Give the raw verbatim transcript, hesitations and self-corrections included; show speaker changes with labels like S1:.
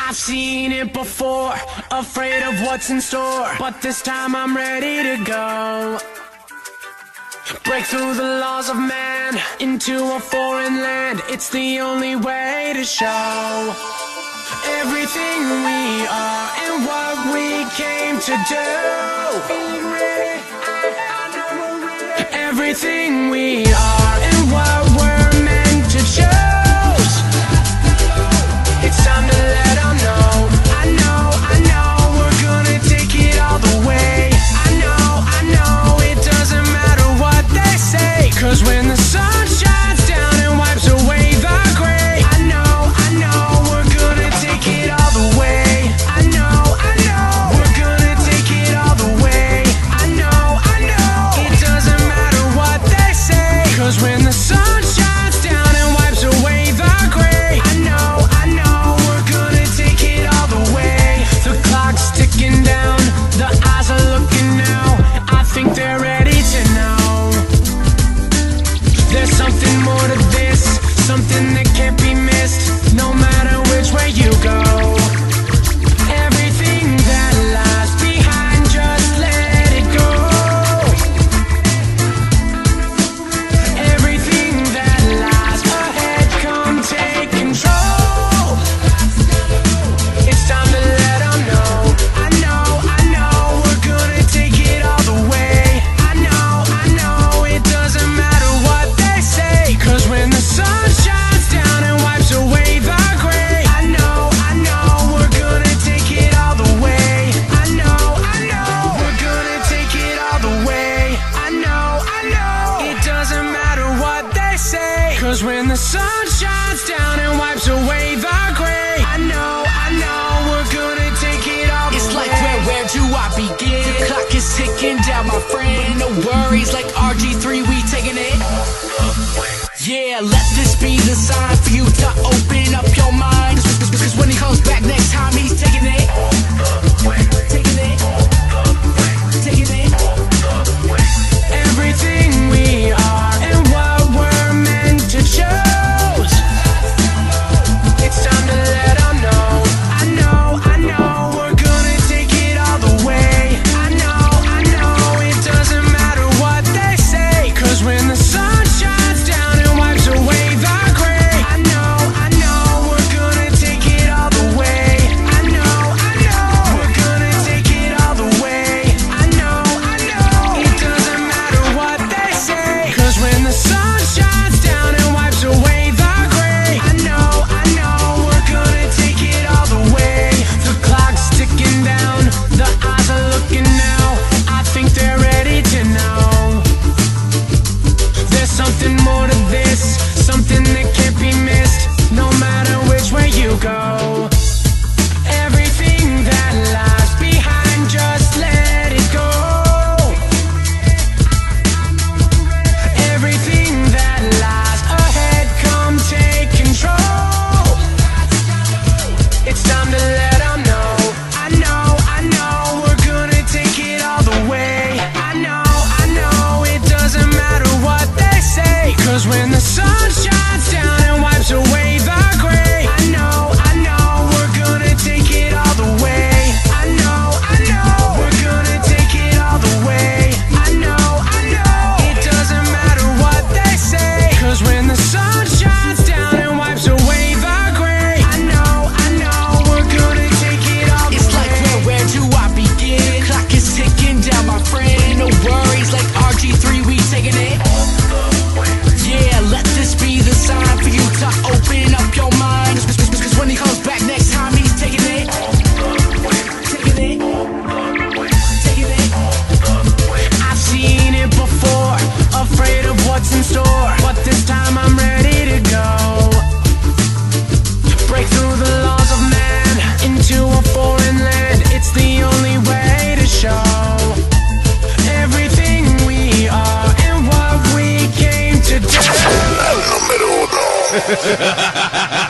S1: I've seen it before, afraid of what's in store, but this time I'm ready to go. Break through the laws of man into a foreign land. It's the only way to show everything we are and what we came to do. Everything we are and what we're meant to choose. It's time to let them know. I know, I know, we're gonna take it all the way. I know, I know, it doesn't matter what they say, 'cause when the sun shines down and wipes away the gray, I know, I know, we're gonna take it all the way. I know, I know, we're gonna take it all the way. I know, I know, it doesn't matter what they say, 'cause when the sun shines down and wipes away the gray, I know, I know, we're gonna take it all the way. The clock's ticking down, the eyes are looking now. I think they're ready to know there's something more to this, something that can't be missed, no matter which way you go. Everything that lies behind, just let it go. Everything that lies ahead, come take control. It's time to let them know. I know, I know, we're gonna take it all the way. I know, I know, it doesn't matter what they say, 'cause when the sun shines down and wipes away the gray, I know, I know, we're gonna take it all the way. I know, I know, we're gonna take it all the way. I know, I know, it doesn't matter what they say, 'cause when the sun shines down and wipes away the gray, I know, I know, we're gonna take it all the way.
S2: It's like where, where do I begin? The clock is ticking down, my friend, but no worries, like R G three, we taking it. Yeah, let this be the sign for you to open up your mind, 'cause when he comes back next time, he's taking it. Taking it. Taking it.
S1: Everything we are and what we're meant to choose. It's time to let them know. I know, I know, we're gonna take it all the way. I know, I know, it doesn't matter what they say, 'cause when the sun shines down and wipes away the gray, I know, I know, we're gonna take it all the way. I know, I know, we're gonna take it all the way. I know, I know, it doesn't matter what they say, 'cause when the sun shines down and wipes away the gray, I know, I know, we're gonna take it all the way. The clock's ticking down, the eyes are looking now. I think they're ready to know there's something more to this, something that can't be missed, no matter which way you go. Everything that lies behind, just let it go. Everything that lies ahead, come take control. It's time to let them know. I know, I know, we're gonna take it all the way. I know, I know, it doesn't matter what they say, 'cause when the sun shines down and wipes away the gray, I know, I know, we're gonna take it all the way. I know, I know, we're gonna take it all the way. I know, I know, it doesn't matter what they say, 'cause when the sun shines down and wipes away the gray, I know, I know, we're gonna take it all the
S2: It's
S1: way.
S2: like where, where do I begin? The clock is ticking down, my friend, no worries, like R G three, we taking it. Yeah, let this be the sign for you to open up your mind, 'cause when he comes back next time, he's taking it. Taking it. Taking it.
S1: I've seen it before, afraid of what's in store, but this time I'm ready to go. Break through the laws of man into a foreign land. It's the only way to show everything we are and what we came to do.
S3: El número uno.